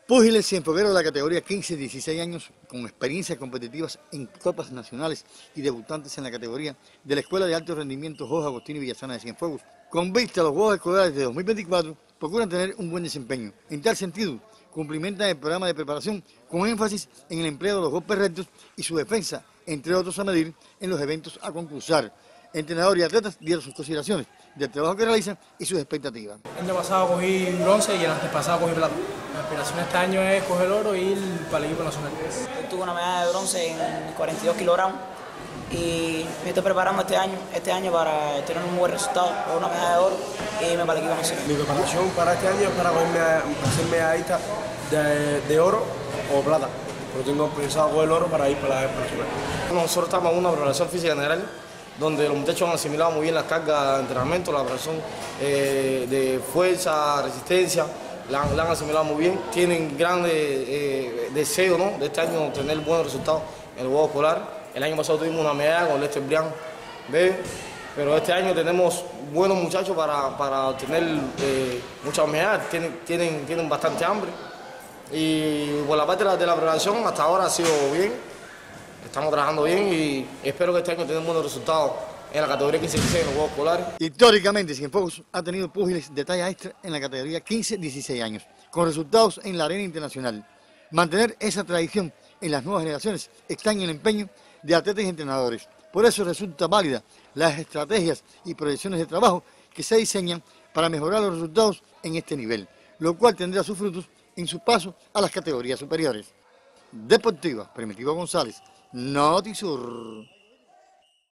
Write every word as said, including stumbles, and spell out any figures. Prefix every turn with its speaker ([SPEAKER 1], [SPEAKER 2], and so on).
[SPEAKER 1] Púgiles cienfuegueros de la categoría quince a dieciséis años con experiencias competitivas en copas nacionales y debutantes en la categoría de la Escuela de Alto Rendimiento Jorge Agostino Villasana de Cienfuegos. Con vista a los Juegos Escolares de dos mil veinticuatro, procuran tener un buen desempeño. En tal sentido, cumplimentan el programa de preparación con énfasis en el empleo de los golpes rectos y su defensa, entre otros a medir en los eventos a concursar. Entrenador y atletas dieron sus consideraciones del trabajo que realizan y sus expectativas.
[SPEAKER 2] El año pasado cogí bronce y el antepasado cogí plata. La aspiración este año es coger oro y ir para el equipo nacional.
[SPEAKER 3] Yo tuve una medalla de bronce en cuarenta y dos kilogramos y me estoy preparando este año, este año para tener un buen resultado, con una medalla de oro y irme para el equipo nacional.
[SPEAKER 4] Mi preparación para este año es para, cogerme, para ser medallista de, de oro o plata. Pero tengo pensado coger el oro para ir para la nacional. Nosotros estamos en una preparación física general donde los muchachos han asimilado muy bien las cargas de entrenamiento, la preparación eh, de fuerza, resistencia, la, la han asimilado muy bien. Tienen gran eh, deseo, ¿no?, de este año tener buenos resultados en el juego escolar. El año pasado tuvimos una medalla con Lester Brian, ¿ves? Pero este año tenemos buenos muchachos para, para obtener eh, muchas medallas, tienen, tienen, tienen bastante hambre. Y por la parte de la, de la preparación hasta ahora ha sido bien. Estamos trabajando bien y espero que este año tengamos buenos resultados en la categoría quince a dieciséis en los Juegos Escolares.
[SPEAKER 1] Históricamente, Cienfuegos ha tenido púgiles de talla extra en la categoría quince a dieciséis años, con resultados en la arena internacional. Mantener esa tradición en las nuevas generaciones está en el empeño de atletas y entrenadores. Por eso resulta válida las estrategias y proyecciones de trabajo que se diseñan para mejorar los resultados en este nivel, lo cual tendrá sus frutos en su paso a las categorías superiores. Deportiva, Primitivo González, Notisur.